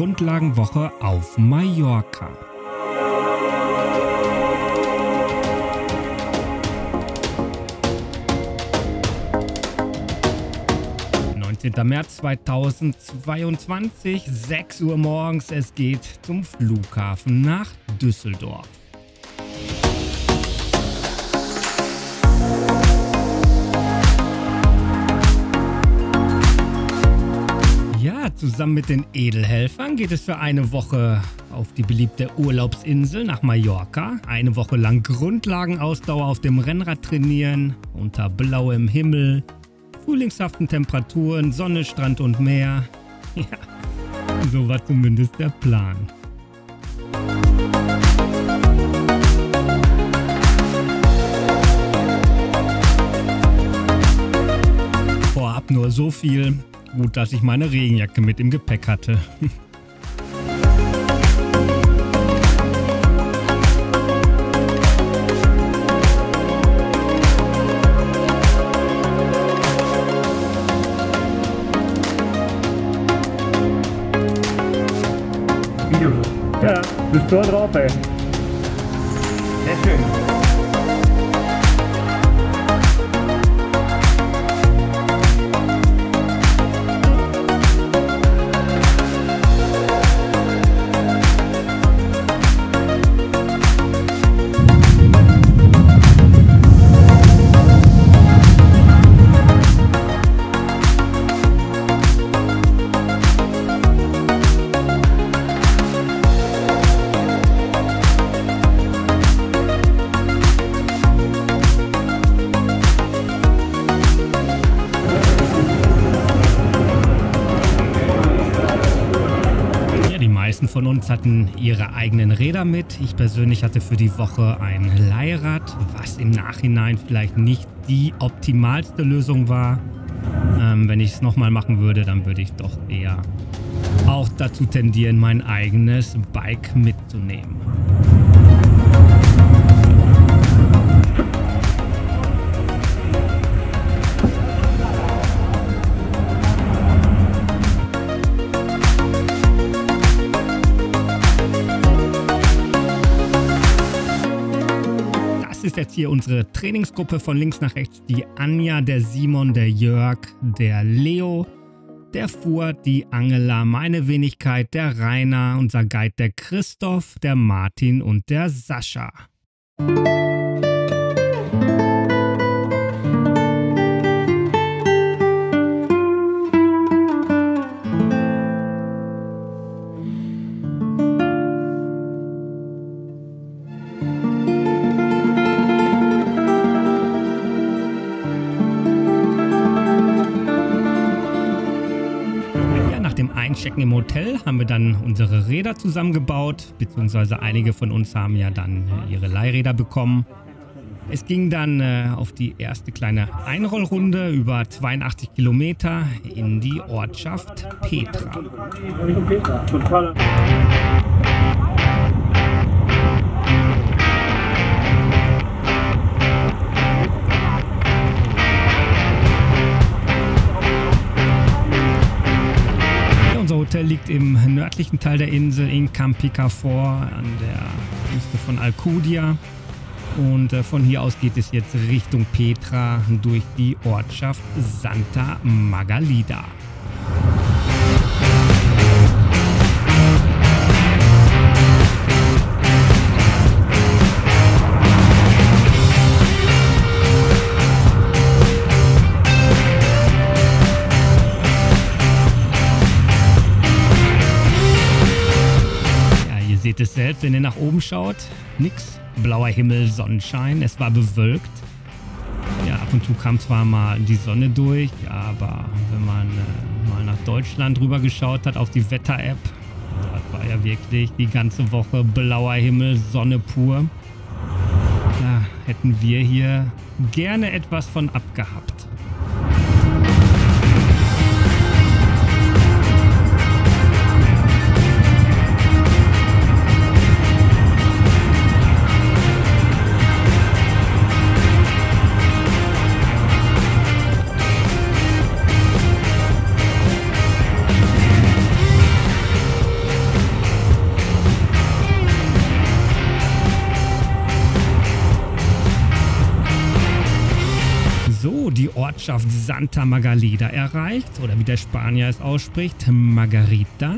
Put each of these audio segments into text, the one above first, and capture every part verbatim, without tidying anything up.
Grundlagenwoche auf Mallorca. neunzehnter März zweitausendzweiundzwanzig, sechs Uhr morgens, es geht zum Flughafen nach Düsseldorf. Ja, zusammen mit den Edelhelfern geht es für eine Woche auf die beliebte Urlaubsinsel nach Mallorca. Eine Woche lang Grundlagenausdauer auf dem Rennrad trainieren, unter blauem Himmel, frühlingshaften Temperaturen, Sonne, Strand und Meer. Ja, so war zumindest der Plan. Vorab nur so viel. Gut, dass ich meine Regenjacke mit im Gepäck hatte. Video. Ja, bist du drauf, ey. Sehr schön. Die meisten von uns hatten ihre eigenen Räder mit. Ich persönlich hatte für die Woche ein Leihrad, was im Nachhinein vielleicht nicht die optimalste Lösung war. Ähm, wenn ich es nochmal machen würde, dann würde ich doch eher auch dazu tendieren, mein eigenes Bike mitzunehmen. Das ist jetzt hier unsere Trainingsgruppe von links nach rechts. Die Anja, der Simon, der Jörg, der Leo, der Fuhr, die Angela, meine Wenigkeit, der Rainer, unser Guide, der Christoph, der Martin und der Sascha. Nach dem Einchecken im Hotel haben wir dann unsere Räder zusammengebaut, beziehungsweise einige von uns haben ja dann ihre Leihräder bekommen. Es ging dann äh, auf die erste kleine Einrollrunde über zweiundachtzig Kilometer in die Ortschaft Petra. Unser Hotel liegt im nördlichen Teil der Insel in Camp Picafort an der Küste von Alcudia. Und äh, von hier aus geht es jetzt Richtung Petra durch die Ortschaft Santa Margalida. Ihr seht es selbst, wenn ihr nach oben schaut. Nix. Blauer Himmel, Sonnenschein. Es war bewölkt. Ja, ab und zu kam zwar mal die Sonne durch, aber wenn man äh, mal nach Deutschland rüber geschaut hat auf die Wetter-App, dort war ja wirklich die ganze Woche blauer Himmel, Sonne pur. Da hätten wir hier gerne etwas von abgehabt. Ortschaft Santa Margalida erreicht, oder wie der Spanier es ausspricht, Margarita.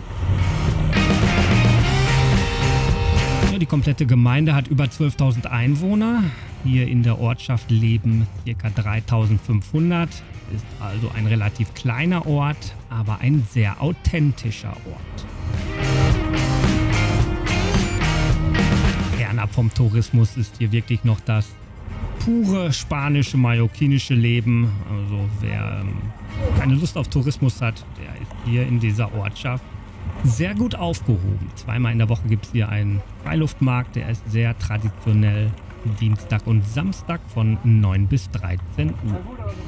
Ja, die komplette Gemeinde hat über zwölftausend Einwohner. Hier in der Ortschaft leben ca. dreitausendfünfhundert. Ist also ein relativ kleiner Ort, aber ein sehr authentischer Ort. Fernab vom Tourismus ist hier wirklich noch das pure spanische, mallorquinische Leben. Also wer ähm, keine Lust auf Tourismus hat, der ist hier in dieser Ortschaft sehr gut aufgehoben. Zweimal in der Woche gibt es hier einen Freiluftmarkt, der ist sehr traditionell. Dienstag und Samstag von neun bis dreizehn Uhr.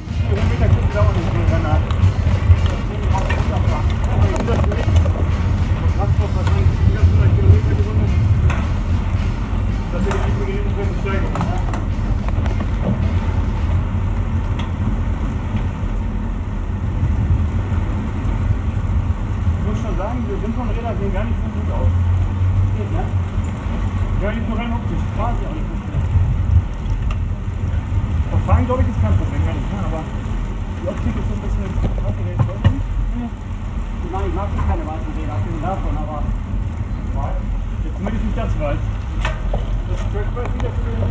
Ich muss schon sagen, wir sind von Rädern sehen gar nicht so gut aus. Geht, ne? Ja, nicht nur rein optisch, quasi auch nicht so gut. Das Fahren, glaube ich, ist kein Problem, gar nicht, ne? Aber die Optik ist so ein bisschen... Hast du den Stolz nicht? Nein, ich mag keine weißen Räder, abgesehen davon, aber... Jetzt zumindest nicht das weiß. Das ist wieder für den...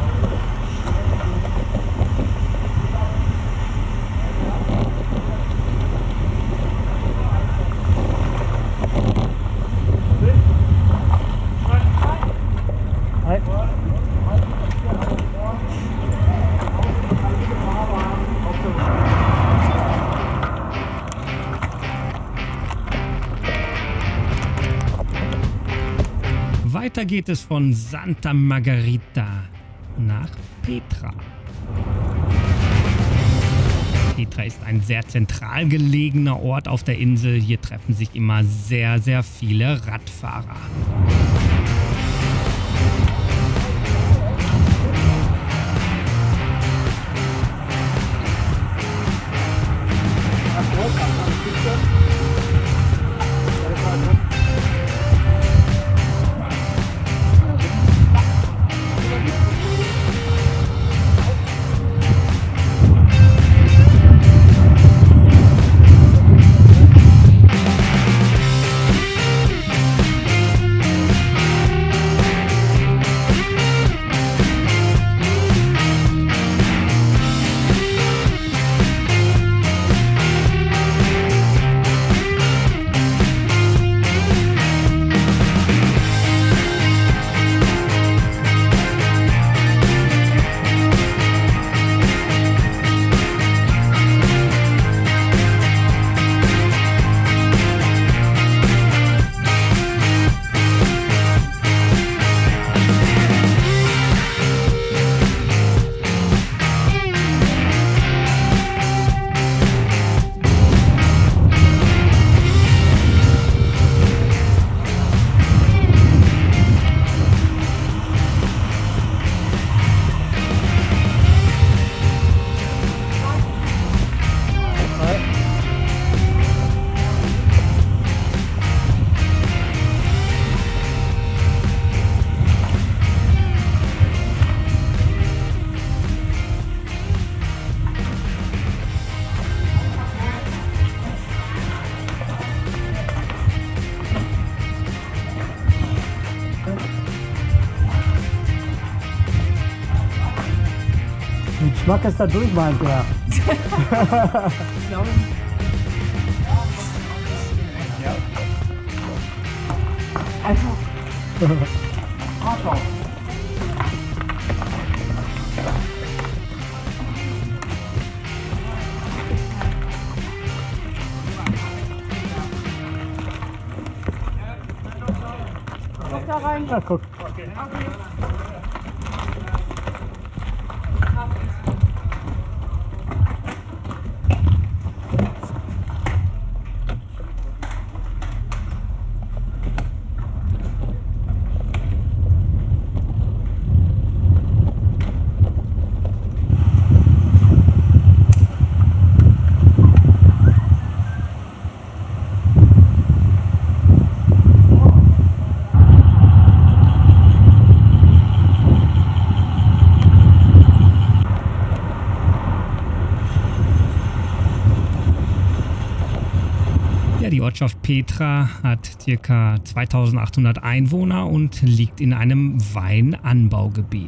Weiter geht es von Santa Margarita nach Petra. Petra ist ein sehr zentral gelegener Ort auf der Insel. Hier treffen sich immer sehr, sehr viele Radfahrer. Schmack ist da durch, meint er. Ich glaube. Ja. Einfach. Arschloch. Guck da rein. Ja, guck. Okay. Ja, die Ortschaft Petra hat ca. zweitausendachthundert Einwohner und liegt in einem Weinanbaugebiet.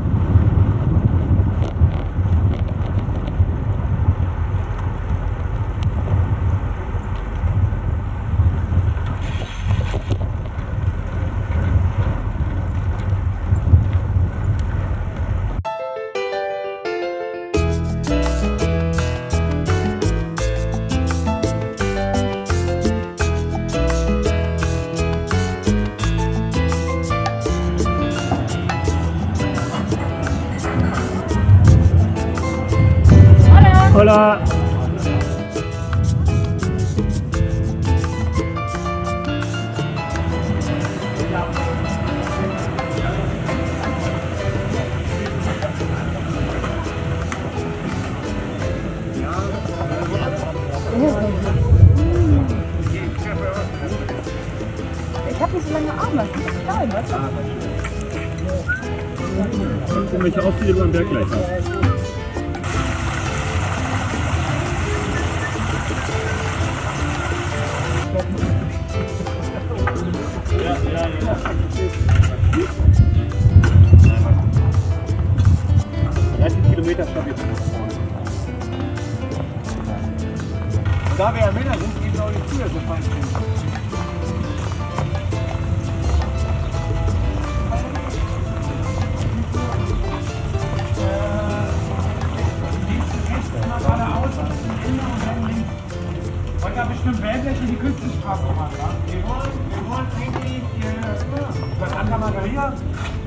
Hola! Ich habe nicht so lange Arme. Das ist geil, weißt du? Und welche Auftritte du am Berg gleich hast. Ja, ja, ja. dreißig Kilometer Stopp jetzt vorne. Da wir ja Männer sind, gehen wir auch nicht früher so fein stehen. Heute haben bestimmt Wellbleche die Küstenstraße gemacht, ja? Wir wollen, wir wollen eigentlich äh, bei Santa Margarita äh,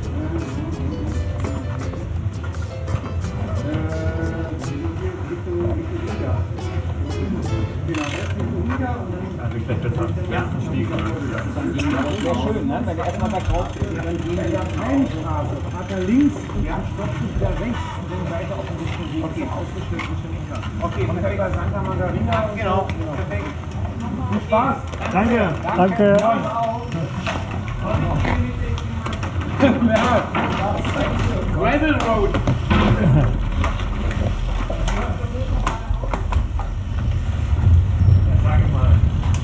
Richtung Riga. Genau, erst Richtung Riga und dann... Also ich werde total. Ja, verstehe. Das wäre schön, ne? Wenn wir erstmal da drauf gehen, dann gehen wir auf eine Straße, fahrt da links und dann stoppt es wieder rechts und dann weiter auf den Richtung Weg zum ausgestellten Riga. Okay, und dann bei Santa Margarita. Genau, perfekt. Viel Spaß. Danke. Danke. Gravel Road. Sag ich mal.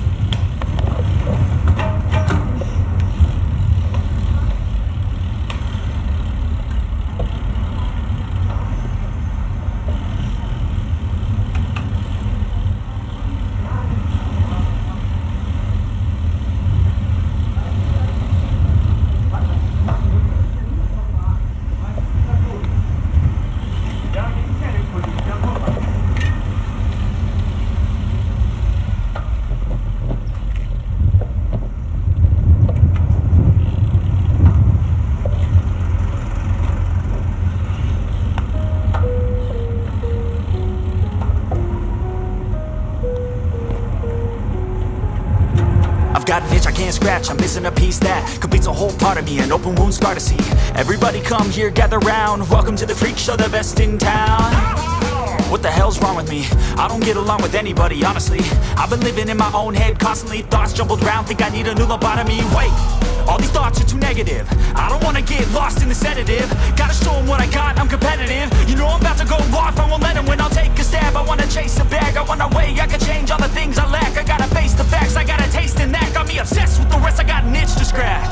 Got an itch I can't scratch, I'm missing a piece that completes a whole part of me, an open wound scar to see. Everybody come here, gather round, welcome to the freak show, the best in town. What the hell's wrong with me? I don't get along with anybody, honestly. I've been living in my own head constantly, thoughts jumbled round, think I need a new lobotomy. Wait, all these thoughts are too negative. I don't wanna get lost in the sedative. Gotta show them what I got, I'm competitive. You know I'm about to go off, I won't let them win, I'll take a stab. I wanna chase a bag, I wanna weigh, I can change all the things I lack. I gotta face the facts, I got a taste in that. Got me obsessed with the rest, I got an itch to scratch.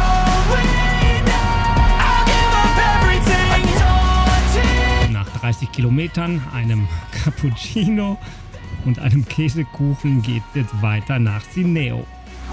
Nach dreißig Kilometern, einem Cappuccino und einem Käsekuchen geht es jetzt weiter nach Sineo.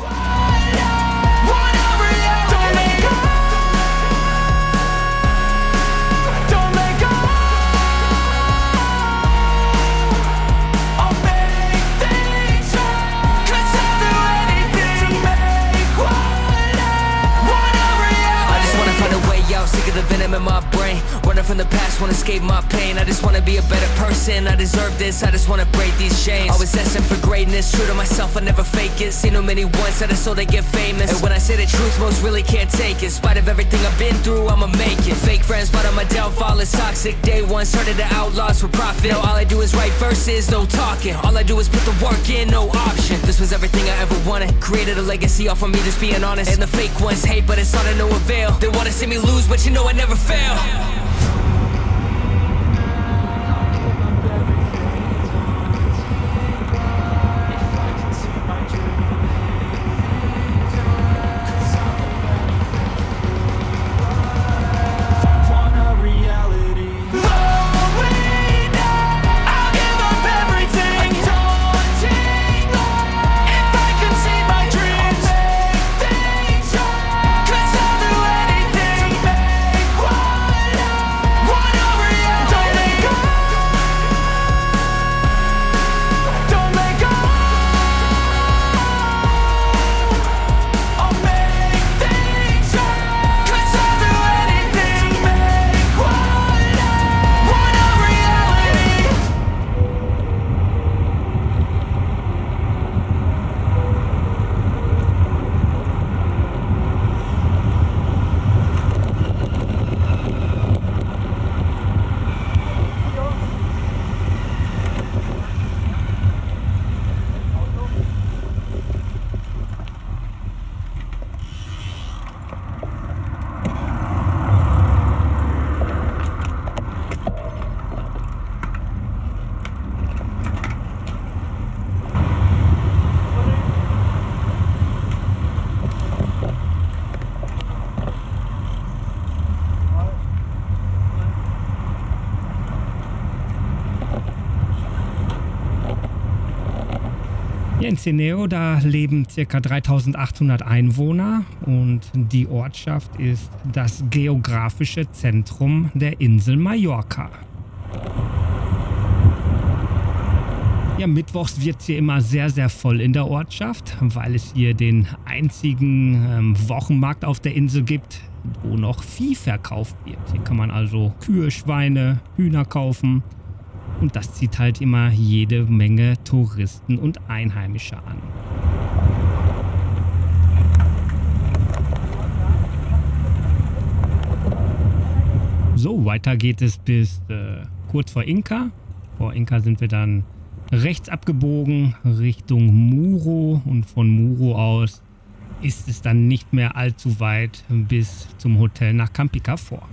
Sick of the venom in my brain, running from the past, wanna escape my pain. I just wanna be a better person, I deserve this, I just wanna break these chains. Always asking for greatness, true to myself, I never fake it. Seen too many once that I so they get famous. And when I say the truth, most really can't take it. In spite of everything I've been through, I'ma make it. Fake friends, but on my downfall is toxic. Day one, started the outlaws for profit. Now all I do is write verses, no talking. All I do is put the work in, no option. This was everything I ever wanted, created a legacy off of me just being honest. And the fake ones hate, but it's all to no avail. They wanna see me lose, but you know I never fail. Hier in Ceneo, da leben ca. dreitausendachthundert Einwohner und die Ortschaft ist das geografische Zentrum der Insel Mallorca. Ja, mittwochs wird es hier immer sehr, sehr voll in der Ortschaft, weil es hier den einzigen ähm, Wochenmarkt auf der Insel gibt, wo noch Vieh verkauft wird. Hier kann man also Kühe, Schweine, Hühner kaufen. Und das zieht halt immer jede Menge Touristen und Einheimische an. So, weiter geht es bis äh, kurz vor Inca. Vor Inca sind wir dann rechts abgebogen Richtung Muro. Und von Muro aus ist es dann nicht mehr allzu weit bis zum Hotel nach Campica-Fort.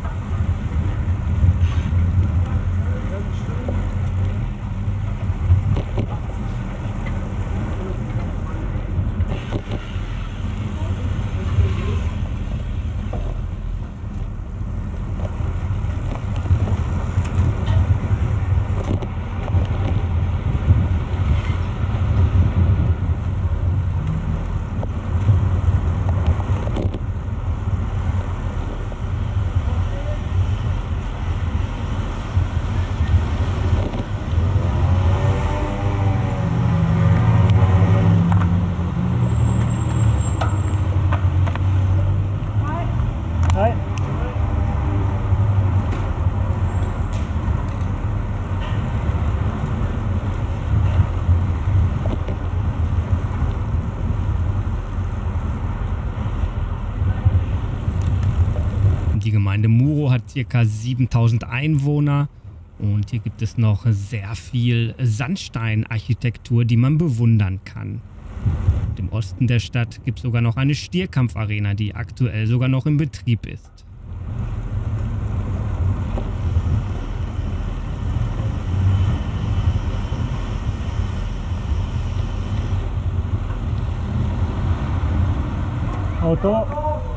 Die Gemeinde Muro hat ca. siebentausend Einwohner und hier gibt es noch sehr viel Sandsteinarchitektur, die man bewundern kann. Und im Osten der Stadt gibt es sogar noch eine Stierkampfarena, die aktuell sogar noch in Betrieb ist. Auto.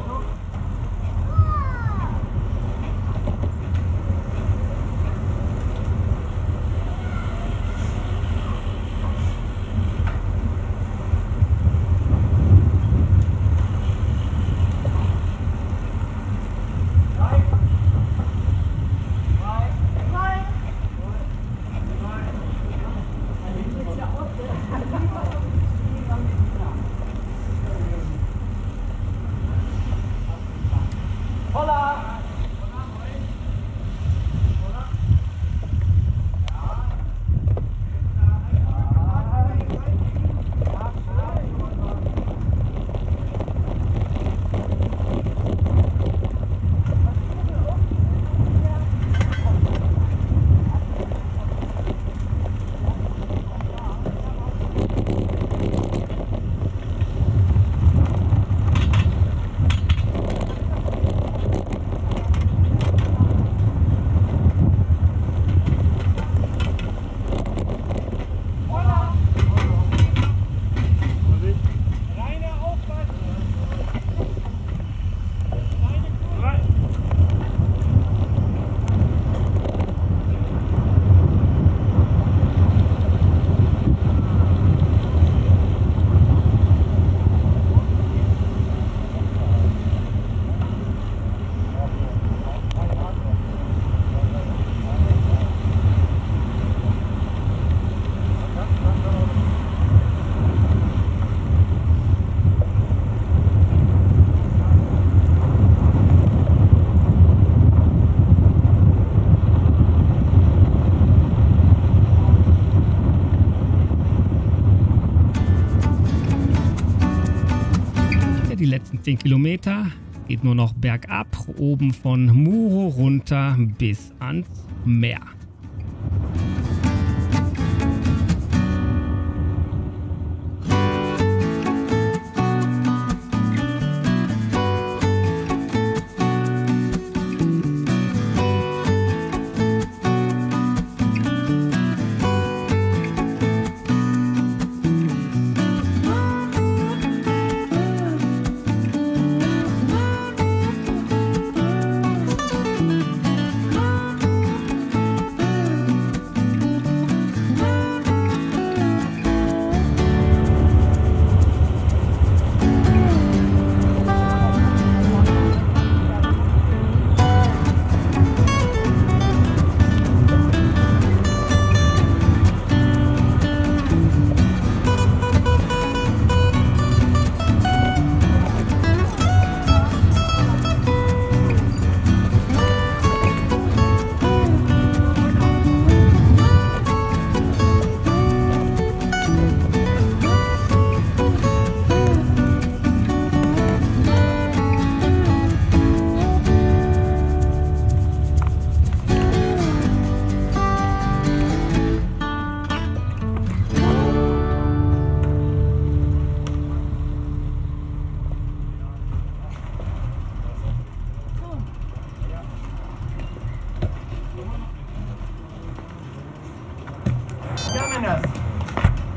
Die letzten zehn Kilometer geht nur noch bergab, oben von Muro runter bis ans Meer.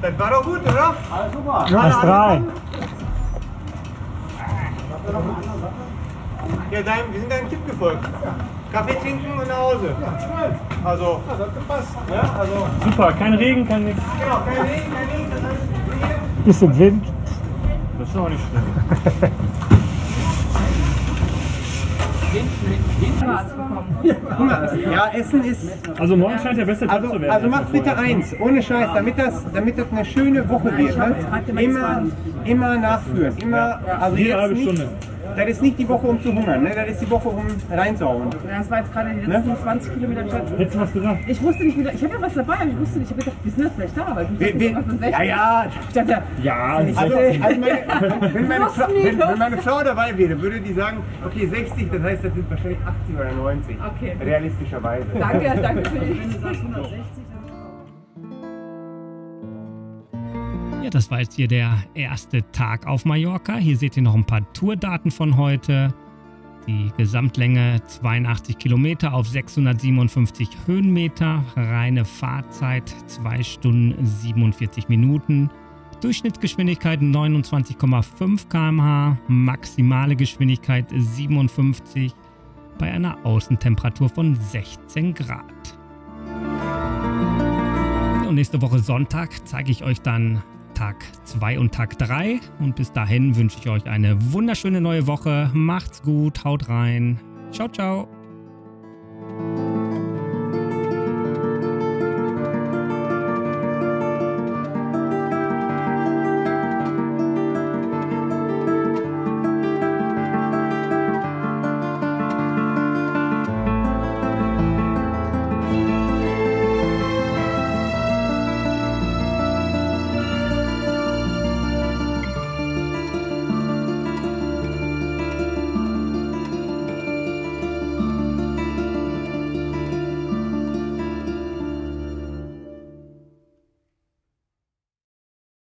Das war doch gut, oder? Alles super. Gerade Erst drei. angekommen? Ja, dein, wir sind deinem Tipp gefolgt. Kaffee trinken und nach Hause. Also, das hat gepasst. Ja, also, Super, kein Regen, kein nix. genau, kein Regen, kein Regen, das heißt, Bisschen Wind. Das ist auch nicht schlimm. ja, Essen ist. Also morgen scheint der beste Tag Also, zu werden. also macht bitte eins, ohne Scheiß, damit das, damit das eine schöne Woche wird. Ne? Immer, immer nachführen. Immer, also Jede jetzt halbe nicht, Stunde. Das ist nicht die Woche, um zu hungern, ne? Das ist die Woche, um reinzuhauen. Ja, das war jetzt gerade die letzten zwanzig Kilometer. Hättest du was gesagt? Ich wusste nicht wieder, ich habe ja was dabei, aber ich wusste nicht, ich habe gedacht, wir sind jetzt gleich da, aber ich Wir, wir, dachte, ja, ja. ich dachte, Ja, Also, also meine, wenn, meine Los, Frau, wenn, los. wenn meine Frau dabei wäre, würde die sagen, okay, sechzig, das heißt, das sind wahrscheinlich achtzig oder neunzig. Okay. Realistischerweise. danke, danke für die. Ja, das war jetzt hier der erste Tag auf Mallorca. Hier seht ihr noch ein paar Tourdaten von heute. Die Gesamtlänge zweiundachtzig Kilometer auf sechshundertsiebenundfünfzig Höhenmeter. Reine Fahrzeit zwei Stunden siebenundvierzig Minuten. Durchschnittsgeschwindigkeit neunundzwanzig Komma fünf Kilometer pro Stunde. Maximale Geschwindigkeit siebenundfünfzig bei einer Außentemperatur von sechzehn Grad. Und nächste Woche Sonntag zeige ich euch dann Tag zwei und Tag drei. Und bis dahin wünsche ich euch eine wunderschöne neue Woche. Macht's gut, haut rein. Ciao, ciao.